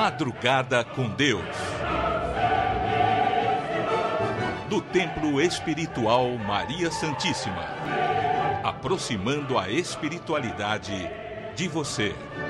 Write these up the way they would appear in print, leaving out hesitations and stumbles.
Madrugada com Deus. Do Templo Espiritual Maria Santíssima. Aproximando a espiritualidade de você.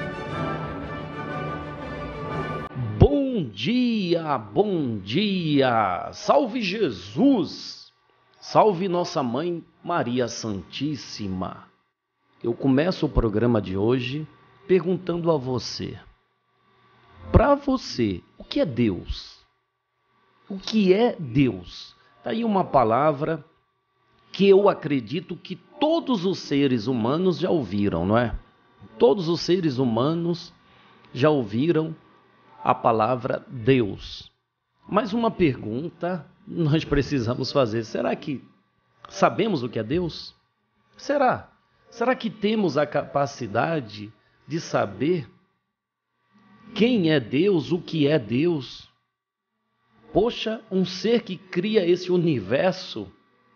Bom dia, bom dia! Salve Jesus! Salve nossa Mãe Maria Santíssima! Eu começo o programa de hoje perguntando a você. Para você, o que é Deus? O que é Deus? Está aí uma palavra que eu acredito que todos os seres humanos já ouviram, não é? Todos os seres humanos já ouviram a palavra Deus. Mas uma pergunta nós precisamos fazer. Será que sabemos o que é Deus? Será? Será que temos a capacidade de saber quem é Deus, o que é Deus? Poxa, um ser que cria esse universo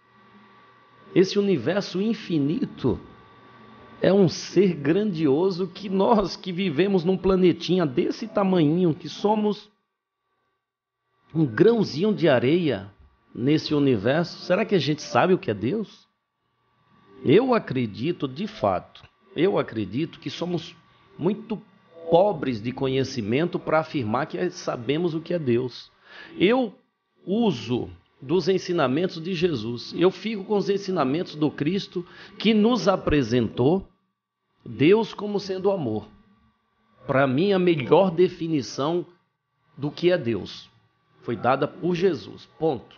infinito, é um ser grandioso que nós que vivemos num planetinha desse tamanhinho, que somos um grãozinho de areia nesse universo, será que a gente sabe o que é Deus? Eu acredito, de fato, que somos muito pobres de conhecimento para afirmar que sabemos o que é Deus. Eu uso dos ensinamentos de Jesus, eu fico com os ensinamentos do Cristo que nos apresentou Deus como sendo amor. Para mim, a melhor definição do que é Deus foi dada por Jesus, ponto.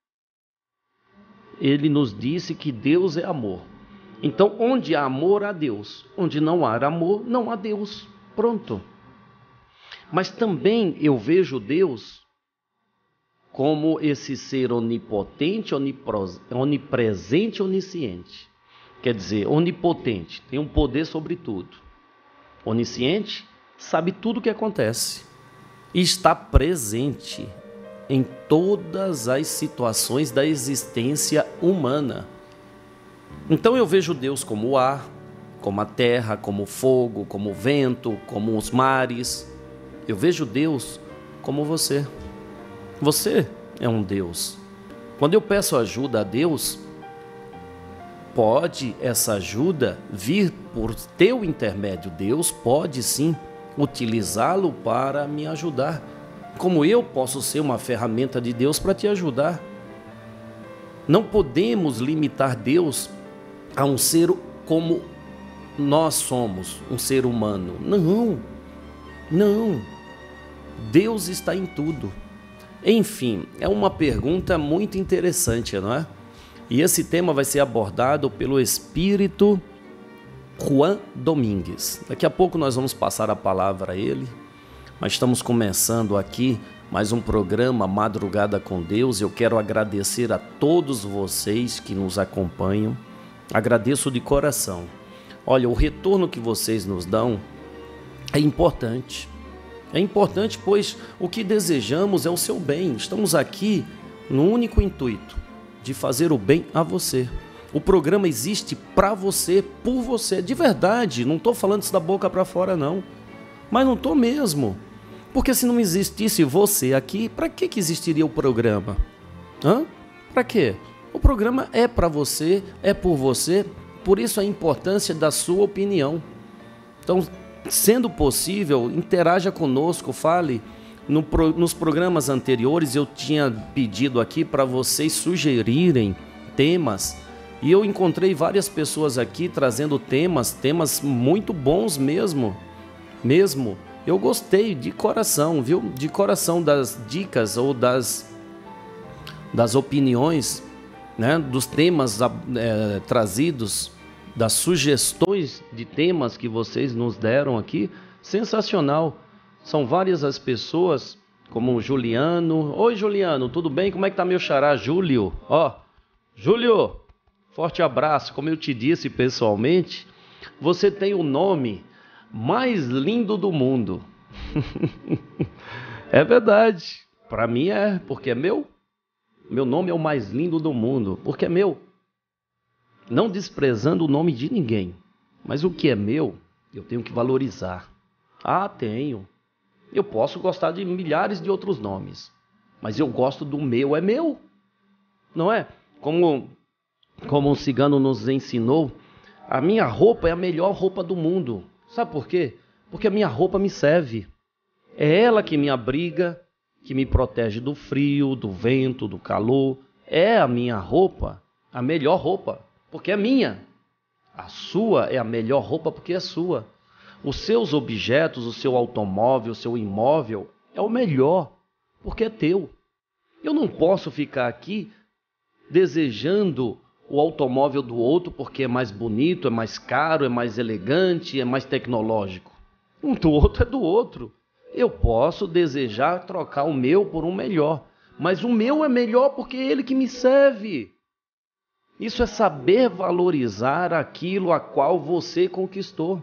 Ele nos disse que Deus é amor. Então, onde há amor, há Deus. Onde não há amor, não há Deus. Pronto. Mas também eu vejo Deus como esse ser onipotente, onipresente, onisciente. Quer dizer, onipotente, tem um poder sobre tudo. Onisciente, sabe tudo o que acontece. E está presente em todas as situações da existência humana. Então eu vejo Deus como o ar, como a terra, como o fogo, como o vento, como os mares. Eu vejo Deus como você. Você é um Deus. Quando eu peço ajuda a Deus, pode essa ajuda vir por teu intermédio. Deus pode sim utilizá-lo para me ajudar. Como eu posso ser uma ferramenta de Deus para te ajudar. Não podemos limitar Deus a um ser como nós somos, um ser humano. Não. Deus está em tudo. Enfim, é uma pergunta muito interessante, não é? E esse tema vai ser abordado pelo Espírito Juan Domingues. Daqui a pouco nós vamos passar a palavra a ele, mas estamos começando aqui mais um programa Madrugada com Deus. Eu quero agradecer a todos vocês que nos acompanham. Agradeço de coração. Olha, o retorno que vocês nos dão é importante. É importante, pois o que desejamos é o seu bem. Estamos aqui no único intuito de fazer o bem a você. O programa existe para você, por você, de verdade. Não estou falando isso da boca para fora, não. Mas não estou mesmo. Porque se não existisse você aqui, para que existiria o programa? Para quê? O programa é para você, é por você. Por isso a importância da sua opinião. Então, sendo possível, interaja conosco, fale. Nos programas anteriores eu tinha pedido aqui para vocês sugerirem temas. E eu encontrei várias pessoas aqui trazendo temas muito bons mesmo. Eu gostei de coração, viu? De coração das dicas ou das opiniões, né? Dos temas trazidos, das sugestões de temas que vocês nos deram aqui. Sensacional. São várias as pessoas, como o Juliano. Oi, Juliano, tudo bem? Como é que tá meu xará, Júlio? Júlio, forte abraço. Como eu te disse pessoalmente, você tem o nome mais lindo do mundo. É verdade. Para mim é, porque é meu. Meu nome é o mais lindo do mundo, porque é meu. Não desprezando o nome de ninguém, mas o que é meu, eu tenho que valorizar. Tenho. Eu posso gostar de milhares de outros nomes, mas eu gosto do meu, é meu. Não é? Como um cigano nos ensinou, a minha roupa é a melhor roupa do mundo. Sabe por quê? Porque a minha roupa me serve. É ela que me abriga, que me protege do frio, do vento, do calor. É a minha roupa, a melhor roupa, porque é minha. A sua é a melhor roupa porque é sua. Os seus objetos, o seu automóvel, o seu imóvel é o melhor porque é teu. Eu não posso ficar aqui desejando o automóvel do outro porque é mais bonito, é mais caro, é mais elegante, é mais tecnológico. Um do outro é do outro. Eu posso desejar trocar o meu por um melhor, mas o meu é melhor porque é ele que me serve. Isso é saber valorizar aquilo a qual você conquistou.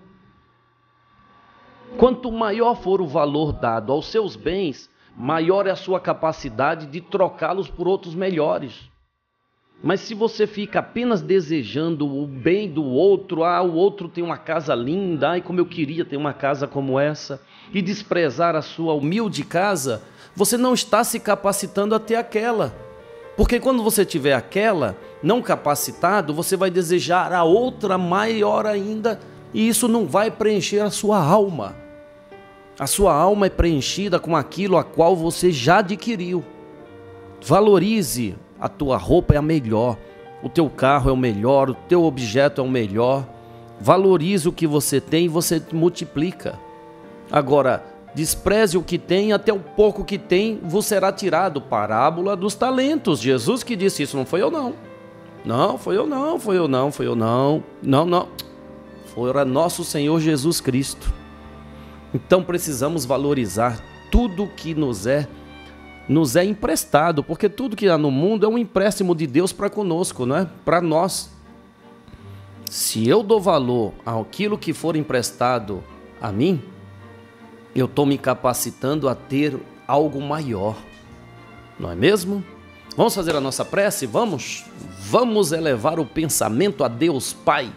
Quanto maior for o valor dado aos seus bens, maior é a sua capacidade de trocá-los por outros melhores. Mas se você fica apenas desejando o bem do outro, o outro tem uma casa linda, e como eu queria ter uma casa como essa, e desprezar a sua humilde casa, você não está se capacitando a ter aquela. Porque quando você tiver aquela, não capacitado, você vai desejar a outra maior ainda, e isso não vai preencher a sua alma. A sua alma é preenchida com aquilo a qual você já adquiriu. Valorize. A tua roupa é a melhor, o teu carro é o melhor, o teu objeto é o melhor. Valorize o que você tem e você multiplica. Agora, despreze o que tem, até o pouco que tem vos será tirado. Parábola dos talentos. Jesus que disse isso, não foi eu não. Não, foi eu não, foi eu não, foi eu não. Não. Foi nosso Senhor Jesus Cristo. Então precisamos valorizar tudo que nos é emprestado, porque tudo que há no mundo é um empréstimo de Deus para conosco, não é? Para nós. Se eu dou valor àquilo que for emprestado a mim, eu estou me capacitando a ter algo maior, não é mesmo? Vamos fazer a nossa prece? Vamos elevar o pensamento a Deus Pai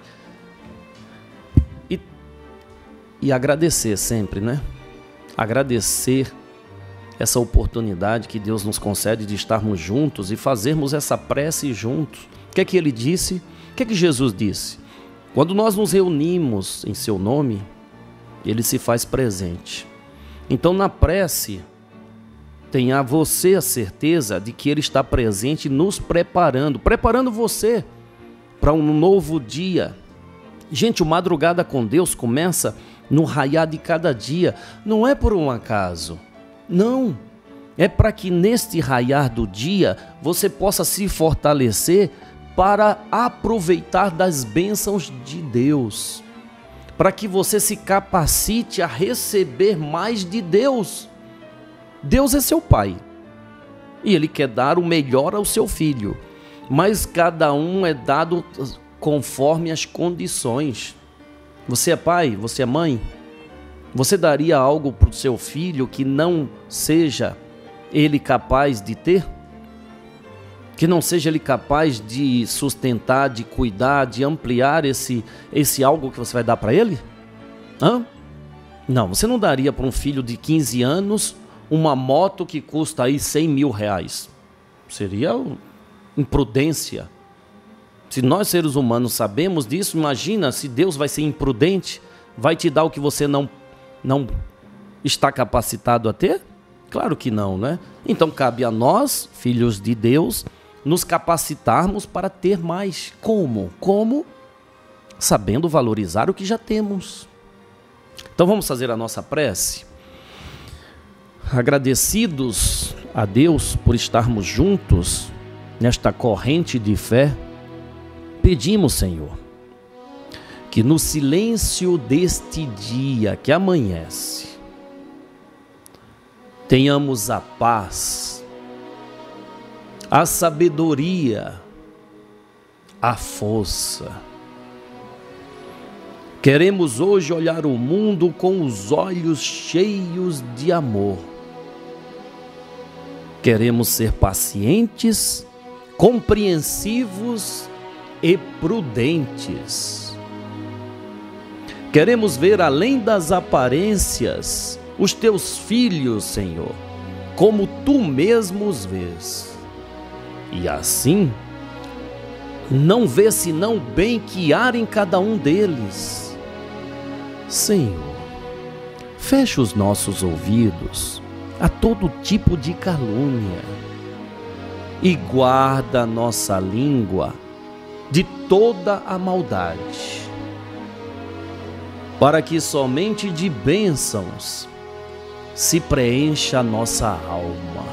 e agradecer sempre, né? Agradecer essa oportunidade que Deus nos concede de estarmos juntos e fazermos essa prece juntos. O que é que ele disse? O que é que Jesus disse? Quando nós nos reunimos em seu nome, ele se faz presente. Então na prece, tenha você a certeza de que ele está presente nos preparando você para um novo dia. Gente, o Madrugada com Deus começa no raiar de cada dia, não é por um acaso. Não, é para que neste raiar do dia você possa se fortalecer para aproveitar das bênçãos de Deus, para que você se capacite a receber mais de Deus. Deus é seu Pai e Ele quer dar o melhor ao seu filho, mas cada um é dado conforme as condições. Você é pai, você é mãe? Você daria algo para o seu filho que não seja ele capaz de ter? Que não seja ele capaz de sustentar, de cuidar, de ampliar esse algo que você vai dar para ele? Não, você não daria para um filho de 15 anos uma moto que custa aí 100 mil reais. Seria imprudência. Se nós seres humanos sabemos disso, imagina se Deus vai ser imprudente, vai te dar o que você não está capacitado a ter? Claro que não, né? Então cabe a nós, filhos de Deus, nos capacitarmos para ter mais. Como? Sabendo valorizar o que já temos. Então vamos fazer a nossa prece. Agradecidos a Deus por estarmos juntos nesta corrente de fé, pedimos, Senhor, que no silêncio deste dia que amanhece, tenhamos a paz, a sabedoria, a força. Queremos hoje olhar o mundo com os olhos cheios de amor. Queremos ser pacientes, compreensivos e prudentes. Queremos ver além das aparências os teus filhos, Senhor, como tu mesmo os vês. E assim, não vê senão o bem que há em cada um deles. Senhor, fecha os nossos ouvidos a todo tipo de calúnia e guarda a nossa língua de toda a maldade, para que somente de bênçãos se preencha a nossa alma.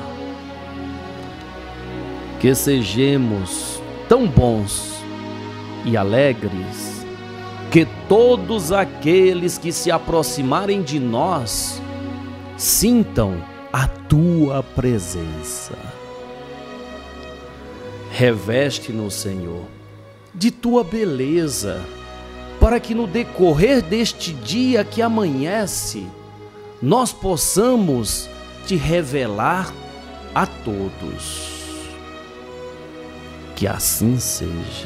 Que sejamos tão bons e alegres que todos aqueles que se aproximarem de nós sintam a tua presença. Reveste-nos, Senhor, de tua beleza, para que no decorrer deste dia que amanhece, nós possamos te revelar a todos. Que assim seja.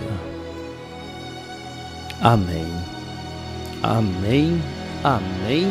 Amém. Amém. Amém.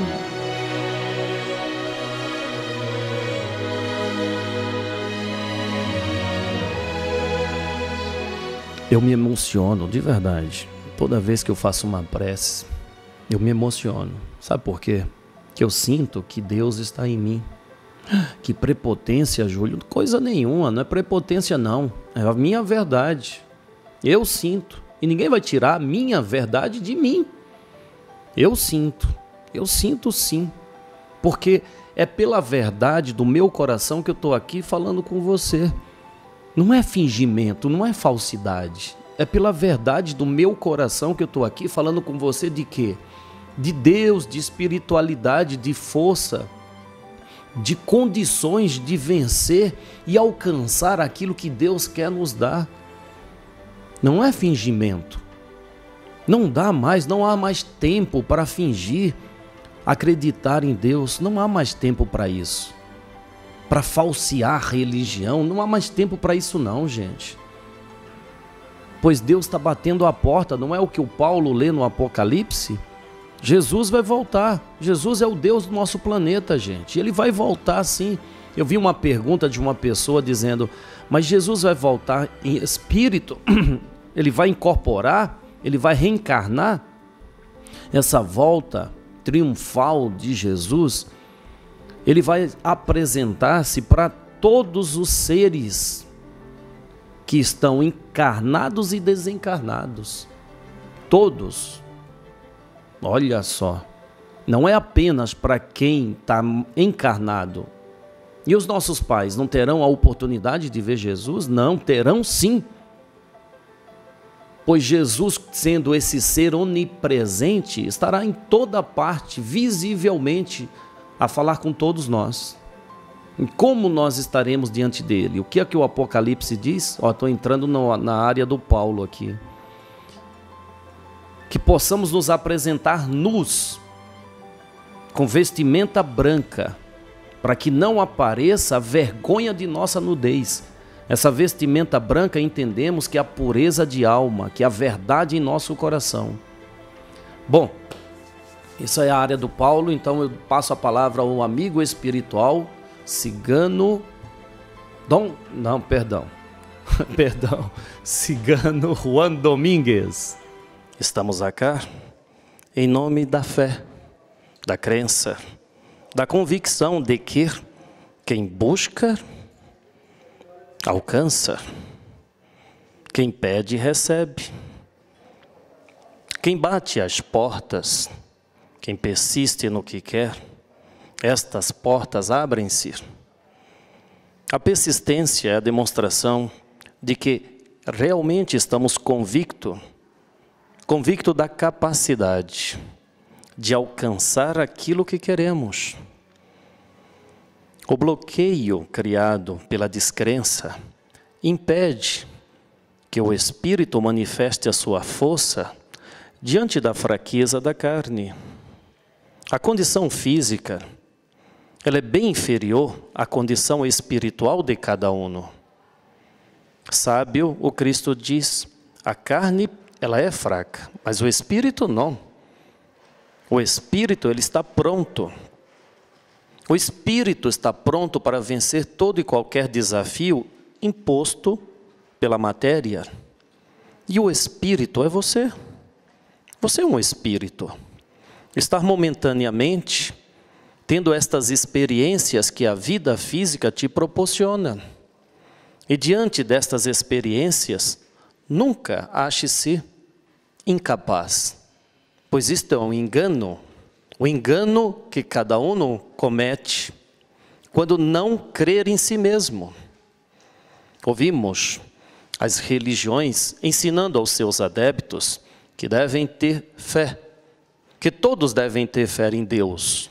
Eu me emociono, de verdade. Toda vez que eu faço uma prece, eu me emociono. Sabe por quê? Que eu sinto que Deus está em mim. Que prepotência, Júlio? Coisa nenhuma, não é prepotência não. É a minha verdade. Eu sinto. E ninguém vai tirar a minha verdade de mim. Eu sinto sim. Porque é pela verdade do meu coração que eu estou aqui falando com você. Não é fingimento, não é falsidade. É pela verdade do meu coração que eu estou aqui falando com você de quê? De Deus, de espiritualidade, de força, de condições de vencer e alcançar aquilo que Deus quer nos dar. Não é fingimento. Não há mais tempo para fingir acreditar em Deus. Não há mais tempo para isso. Para falsear a religião, não há mais tempo para isso não, gente. Pois Deus está batendo a porta, não é o que o Paulo lê no Apocalipse? Jesus vai voltar. Jesus é o Deus do nosso planeta, gente. Ele vai voltar sim. Eu vi uma pergunta de uma pessoa dizendo, mas Jesus vai voltar em espírito? Ele vai incorporar? Ele vai reencarnar? Essa volta triunfal de Jesus, ele vai apresentar-se para todos os seres que estão encarnados e desencarnados. Todos. Olha só. Não é apenas para quem está encarnado. E os nossos pais não terão a oportunidade de ver Jesus? Não, terão sim. Pois Jesus, sendo esse ser onipresente, estará em toda parte, visivelmente, a falar com todos nós. E como nós estaremos diante dele? O que é que o Apocalipse diz? Estou entrando na área do Paulo aqui. Que possamos nos apresentar nus, com vestimenta branca, para que não apareça a vergonha de nossa nudez. Essa vestimenta branca entendemos que é a pureza de alma, que é a verdade em nosso coração. Bom, essa é a área do Paulo, então eu passo a palavra ao amigo espiritual, cigano... Cigano Juan Domingues. Estamos aqui em nome da fé, da crença, da convicção de que quem busca, alcança. Quem pede, recebe. Quem bate às portas, quem persiste no que quer, estas portas abrem-se. A persistência é a demonstração de que realmente estamos convicto da capacidade de alcançar aquilo que queremos. O bloqueio criado pela descrença impede que o espírito manifeste a sua força diante da fraqueza da carne. A condição física, ela é bem inferior à condição espiritual de cada um. Sábio, o Cristo diz, a carne, ela é fraca, mas o espírito não. O espírito, ele está pronto. O espírito está pronto para vencer todo e qualquer desafio imposto pela matéria. E o espírito é você. Você é um espírito. Estar momentaneamente tendo estas experiências que a vida física te proporciona. E diante destas experiências, nunca ache-se incapaz, pois isto é um engano que cada um comete quando não crer em si mesmo. Ouvimos as religiões ensinando aos seus adeptos que devem ter fé, que todos devem ter fé em Deus.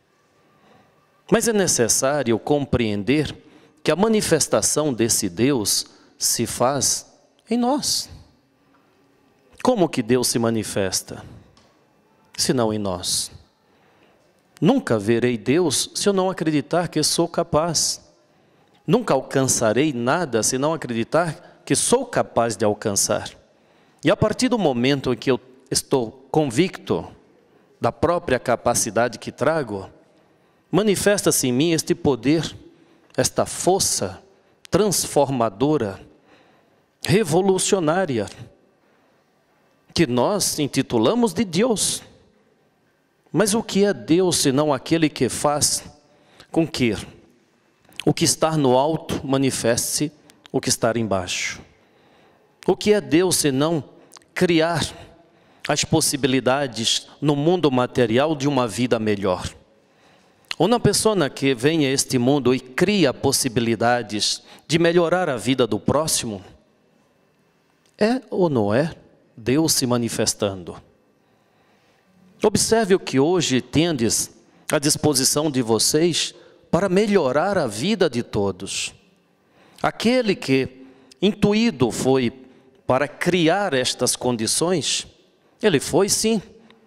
Mas é necessário compreender que a manifestação desse Deus se faz em nós. Como que Deus se manifesta? Se não em nós. Nunca verei Deus se eu não acreditar que sou capaz. Nunca alcançarei nada se não acreditar que sou capaz de alcançar. E a partir do momento em que eu estou convicto da própria capacidade que trago, manifesta-se em mim este poder, esta força transformadora, revolucionária, que nós intitulamos de Deus. Mas o que é Deus senão aquele que faz com que o que está no alto manifeste o que está embaixo? O que é Deus senão criar as possibilidades no mundo material de uma vida melhor? Uma pessoa que vem a este mundo e cria possibilidades de melhorar a vida do próximo, é ou não é Deus se manifestando? Observe o que hoje tendes à disposição de vocês para melhorar a vida de todos. Aquele que intuído foi para criar estas condições, ele foi sim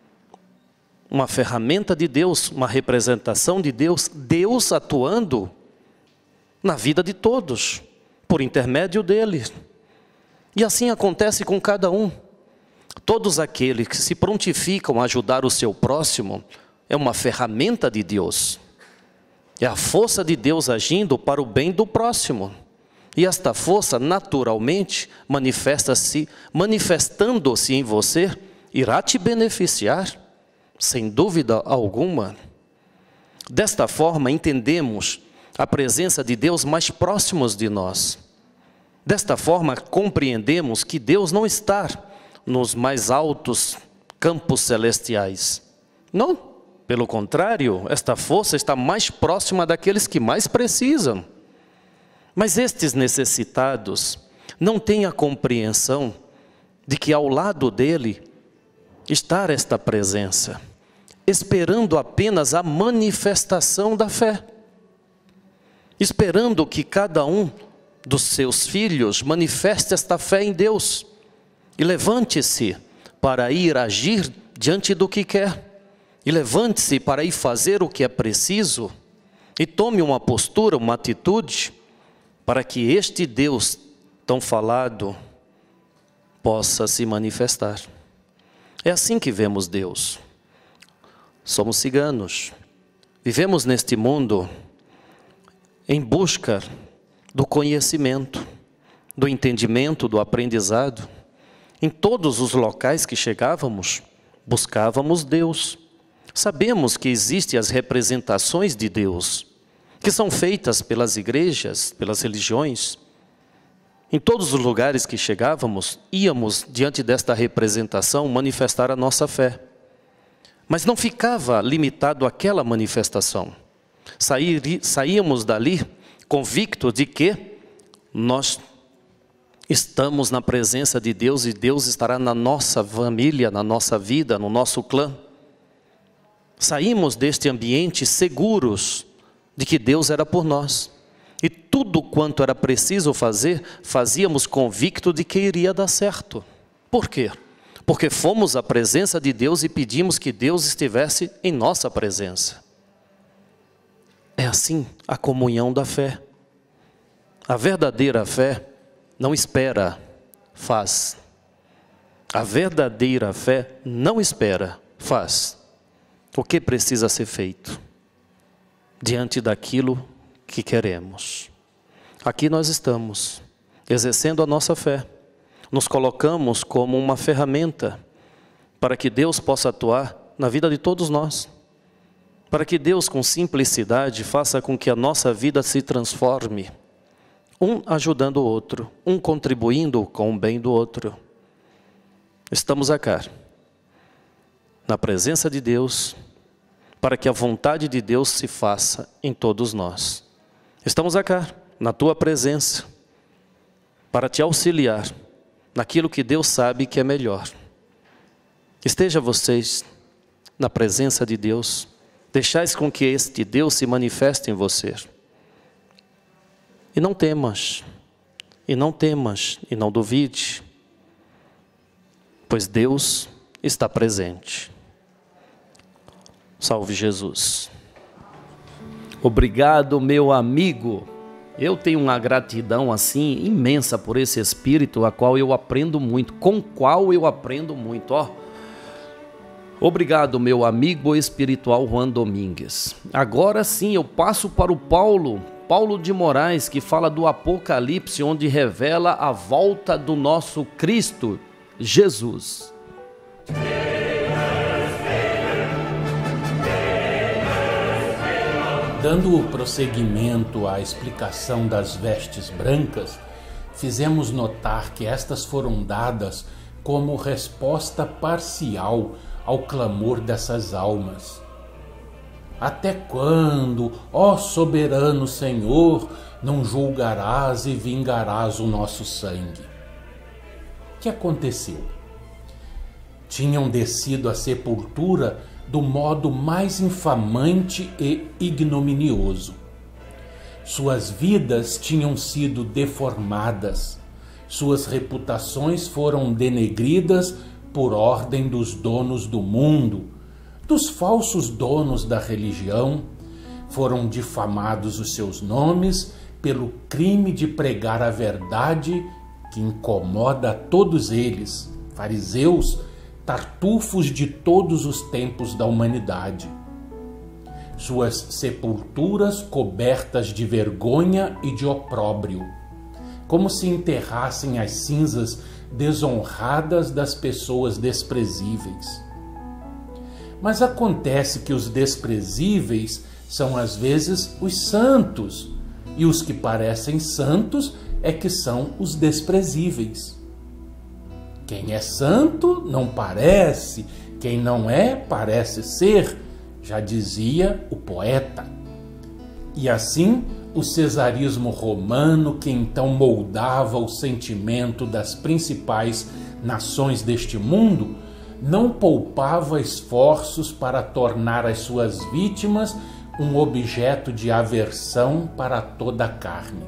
uma ferramenta de Deus, uma representação de Deus, Deus atuando na vida de todos, por intermédio dele. E assim acontece com cada um. Todos aqueles que se prontificam a ajudar o seu próximo, é uma ferramenta de Deus. É a força de Deus agindo para o bem do próximo. E esta força, naturalmente, manifestando-se em você, irá te beneficiar, sem dúvida alguma. Desta forma, entendemos a presença de Deus mais próximos de nós. Desta forma, compreendemos que Deus não está nos mais altos campos celestiais. Não, pelo contrário, esta força está mais próxima daqueles que mais precisam. Mas estes necessitados não têm a compreensão de que ao lado dele está esta presença, esperando apenas a manifestação da fé, esperando que cada um dos seus filhos manifeste esta fé em Deus e levante-se para ir agir diante do que quer, e levante-se para ir fazer o que é preciso, e tome uma postura, uma atitude, para que este Deus tão falado possa se manifestar. É assim que vemos Deus. Somos ciganos, vivemos neste mundo em busca do conhecimento, do entendimento, do aprendizado. Em todos os locais que chegávamos, buscávamos Deus. Sabemos que existem as representações de Deus, que são feitas pelas igrejas, pelas religiões. Em todos os lugares que chegávamos, íamos, diante desta representação, manifestar a nossa fé. Mas não ficava limitado àquela manifestação. Saíamos dali convictos de que nós estamos na presença de Deus e Deus estará na nossa família, na nossa vida, no nosso clã. Saímos deste ambiente seguros de que Deus era por nós. E tudo quanto era preciso fazer, fazíamos convicto de que iria dar certo. Por quê? Porque fomos à presença de Deus e pedimos que Deus estivesse em nossa presença. É assim a comunhão da fé. A verdadeira fé não espera, faz. A verdadeira fé não espera, faz. O que precisa ser feito? diante daquilo que queremos. Aqui nós estamos, exercendo a nossa fé. Nos colocamos como uma ferramenta para que Deus possa atuar na vida de todos nós. Para que Deus, com simplicidade, faça com que a nossa vida se transforme. Um ajudando o outro, um contribuindo com o bem do outro. Estamos aqui, na presença de Deus, para que a vontade de Deus se faça em todos nós. Estamos aqui, na tua presença, para te auxiliar naquilo que Deus sabe que é melhor. Esteja vocês na presença de Deus, deixais com que este Deus se manifeste em você. E não temas, e não duvide, pois Deus está presente. Salve Jesus. Obrigado, meu amigo. Eu tenho uma gratidão assim imensa por esse Espírito, com o qual eu aprendo muito. Obrigado, meu amigo espiritual Juan Domingues. Agora sim eu passo para o Paulo de Moraes, que fala do Apocalipse, onde revela a volta do nosso Cristo, Jesus. Dando prosseguimento à explicação das vestes brancas, fizemos notar que estas foram dadas como resposta parcial ao clamor dessas almas. Até quando, ó soberano Senhor, não julgarás e vingarás o nosso sangue? O que aconteceu? Tinham descido à sepultura do modo mais infamante e ignominioso. Suas vidas tinham sido deformadas, suas reputações foram denegridas por ordem dos donos do mundo, dos falsos donos da religião. Foram difamados os seus nomes pelo crime de pregar a verdade que incomoda a todos eles, fariseus, tartufos de todos os tempos da humanidade. Suas sepulturas cobertas de vergonha e de opróbrio, como se enterrassem as cinzas desonradas das pessoas desprezíveis. Mas acontece que os desprezíveis são às vezes os santos, e os que parecem santos é que são os desprezíveis. Quem é santo não parece, quem não é, parece ser, já dizia o poeta. E assim, o cesarismo romano, que então moldava o sentimento das principais nações deste mundo, não poupava esforços para tornar as suas vítimas um objeto de aversão para toda a carne.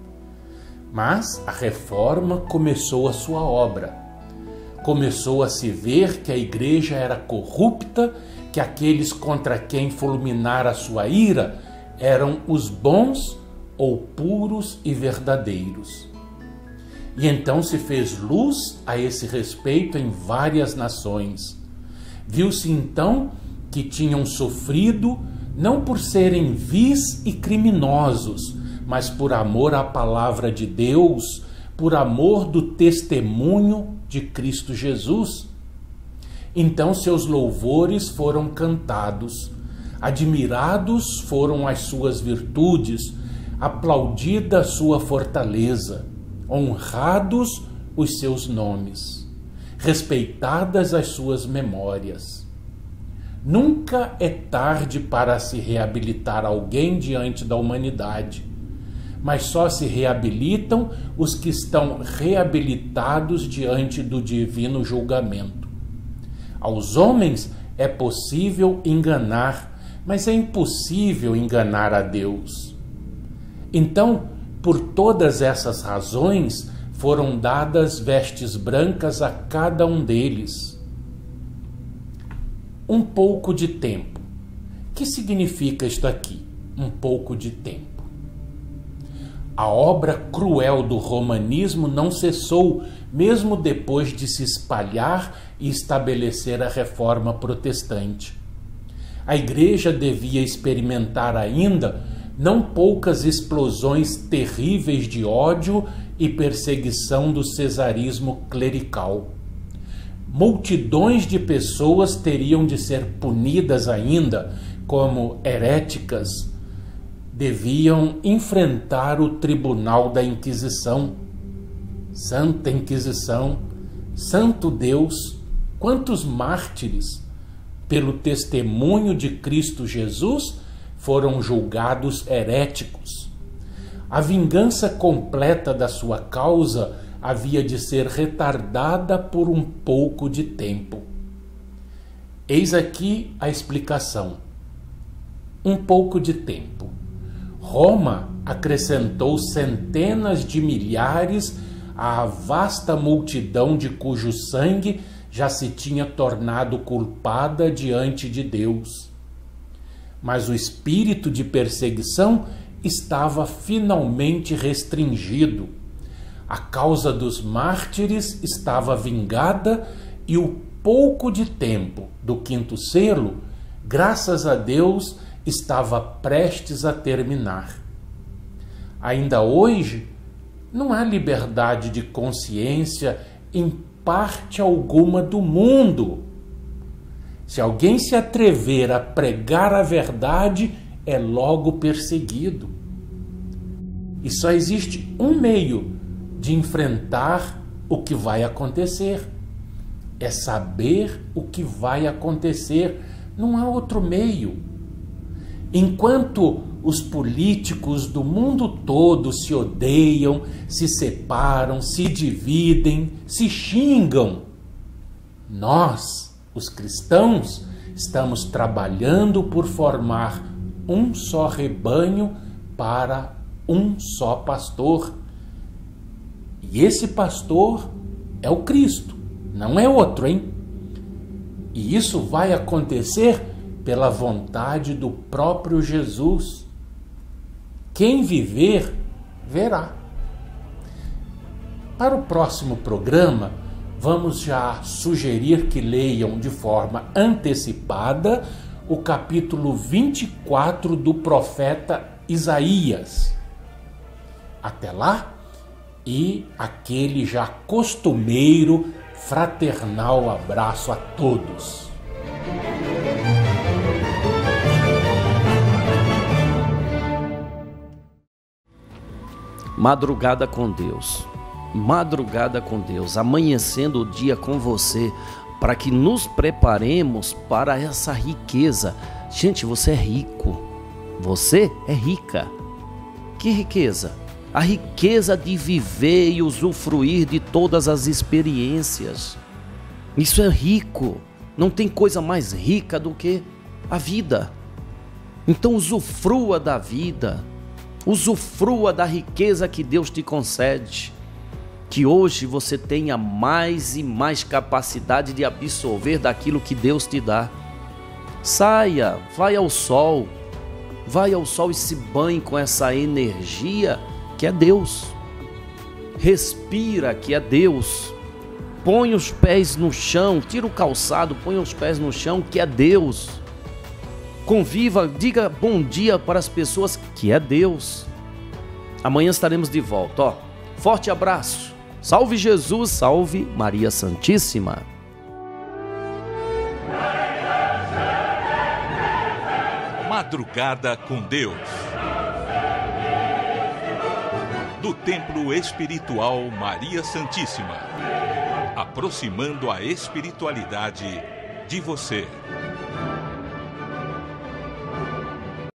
Mas a reforma começou a sua obra. Começou a se ver que a igreja era corrupta, que aqueles contra quem fulminara a sua ira eram os bons ou puros e verdadeiros. E então se fez luz a esse respeito em várias nações. Viu-se então que tinham sofrido não por serem vis e criminosos, mas por amor à palavra de Deus, por amor do testemunho de Cristo Jesus. Então seus louvores foram cantados, admirados foram as suas virtudes, aplaudida a sua fortaleza, honrados os seus nomes, respeitadas as suas memórias. Nunca é tarde para se reabilitar alguém diante da humanidade, mas só se reabilitam os que estão reabilitados diante do divino julgamento. Aos homens é possível enganar, mas é impossível enganar a Deus. Então, por todas essas razões, foram dadas vestes brancas a cada um deles. Um pouco de tempo. O que significa isto aqui? Um pouco de tempo. A obra cruel do romanismo não cessou, mesmo depois de se espalhar e estabelecer a reforma protestante. a igreja devia experimentar ainda não poucas explosões terríveis de ódio e perseguição do cesarismo clerical. Multidões de pessoas teriam de ser punidas ainda como heréticas, deviam enfrentar o tribunal da Inquisição. Santa Inquisição, Santo Deus, quantos mártires, pelo testemunho de Cristo Jesus, foram julgados heréticos. A vingança completa da sua causa havia de ser retardada por um pouco de tempo. Eis aqui a explicação. Um pouco de tempo. Roma acrescentou centenas de milhares à vasta multidão de cujo sangue já se tinha tornado culpada diante de Deus. Mas o espírito de perseguição estava finalmente restringido. A causa dos mártires estava vingada e o pouco de tempo do quinto selo, graças a Deus, estava prestes a terminar. Ainda hoje, não há liberdade de consciência em parte alguma do mundo. Se alguém se atrever a pregar a verdade, é logo perseguido. E só existe um meio de enfrentar o que vai acontecer. É saber o que vai acontecer. Não há outro meio. Enquanto os políticos do mundo todo se odeiam, se separam, se dividem, se xingam, nós, os cristãos, estamos trabalhando por formar um só rebanho para um só pastor. E esse pastor é o Cristo, não é outro, hein? E isso vai acontecer pela vontade do próprio Jesus. Quem viver, verá. Para o próximo programa, vamos já sugerir que leiam de forma antecipada o capítulo 24 do profeta Isaías. Até lá, e aquele já costumeiro fraternal abraço a todos. Madrugada com Deus. Madrugada com Deus, amanhecendo o dia com você, para que nos preparemos para essa riqueza. Gente, você é rico. Você é rica. Que riqueza? A riqueza de viver e usufruir de todas as experiências. Isso é rico. Não tem coisa mais rica do que a vida. Então usufrua da vida. Usufrua da riqueza que Deus te concede. Que hoje você tenha mais e mais capacidade de absorver daquilo que Deus te dá. Saia, vai ao sol e se banhe com essa energia que é Deus. Respira, que é Deus. Põe os pés no chão, tira o calçado, põe os pés no chão, que é Deus. Conviva, diga bom dia para as pessoas, que é Deus. Amanhã estaremos de volta. Forte abraço. Salve Jesus, salve Maria Santíssima. Madrugada com Deus. Do Templo Espiritual Maria Santíssima. Aproximando a espiritualidade de você.